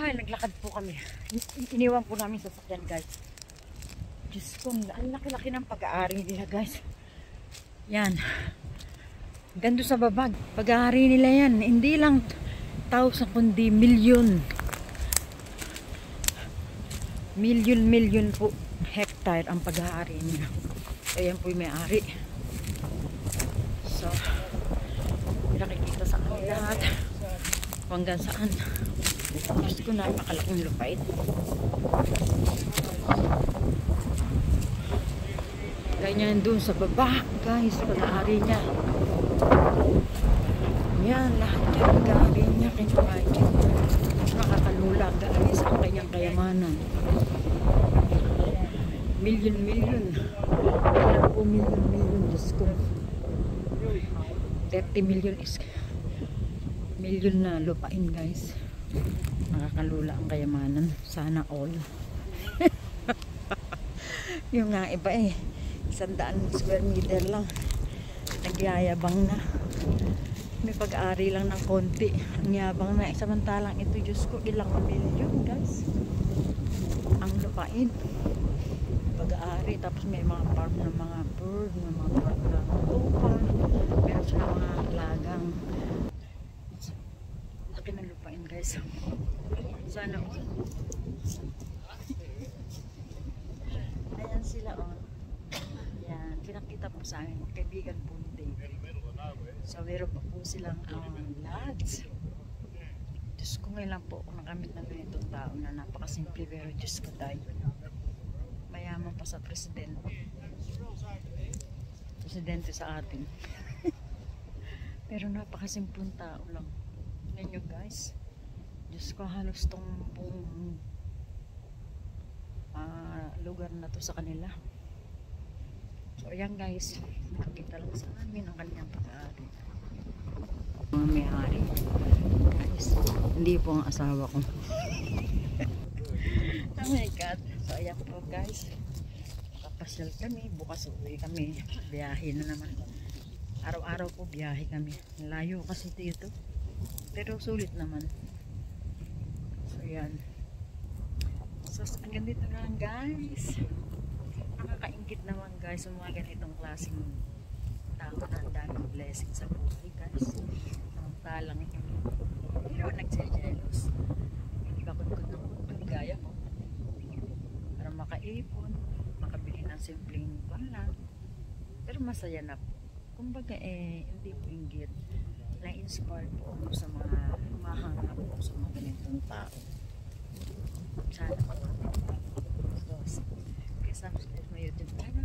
Ay, naglakad po kami. Iniwan po namin sa sasakyan, guys. Diyos ko, ang laki-laki ng pag-aari nila, guys. Yan. Gando sa babag. Pag-aari nila yan. Hindi lang thousand, kundi milyon. Milyon po hectare ang pag-aari nila. Ayan po yung may-ari. So, nakikita sa akin lahat. Hanggang saan. Diyos ko, napakalaking lupait. Ganyan doon sa baba, guys, pag-aari niya. Yan, lahat yan pag-aari niya. Nakakalula, guys, ang kanyang kayamanan. Milyon. Alam po, milyon, Diyos ko. 30 million is milyon na lupain, guys. Nakakalula ang kayamanan. Sana all. Yung nga iba 100 square meter lang. Nagyayabang na. May pag-aari lang ng konti. Ang yabang na. Samantalang ito, Diyos ko, ilang milyon, guys. Ang lupain. Pag-aari. Tapos may mga farm ng mga bird, may mga farm ng tupa. Meron sila mga lagang. Laki ng lupain, guys. Sana ayan sila, yan, pinakita po sa amin kaibigan po ni David. So meron pa po silang lads. Diyos ko, ngayon lang po ako nakamit ng ganitong tao na napakasimple, pero Diyos ko tayo, mayaman pa sa presidente sa atin. Pero napakasimpleng tao lang. Tingnan nyo, guys. Diyos ko, halos tong buong lugar na to sa kanila. So ayan, guys, nakikita lang sa amin ang kanyang pag-aari. Mga may-ari, guys, hindi po ang asawa ko. Oh my God. So ayan po, guys, kapasyal kami, bukas uwi kami, biyahe na naman. Araw-araw po biyahe kami, layo kasi dito, pero sulit naman. So yan. So hanggang dito na lang, guys. Nakakaingit naman, guys, sa mga ganitong klaseng tao na ang daming blessing sa buhay, guys. Talang pero nagse-jealous. Bakod-kod ng kundol gaya mo para makaipon, makabili ng simpleng lang. Pero masaya na po. Kumbaga hindi po inggit. Na-inspire po ako sa mga mahanap po sa mga ganitong tao. Sana. So, subscribe my YouTube channel.